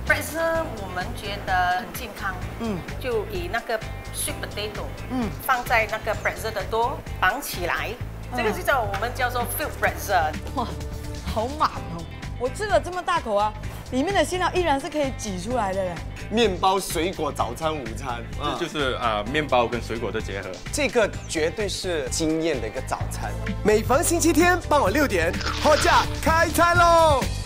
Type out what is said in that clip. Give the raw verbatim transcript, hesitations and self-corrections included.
pretzel 我们觉得很健康，嗯，就以那个 sweet potato， 嗯，放在那个 pretzel 的多绑起来，这个就叫我们叫做 filled pretzel。 哇，好满哦！我吃了这么大口啊，里面的馅料依然是可以挤出来的嘞。 面包、水果、早餐、午餐， 这就是啊面包跟水果的结合。 这个绝对是惊艳的一个早餐。 每逢星期天傍晚六点，货架开餐喽！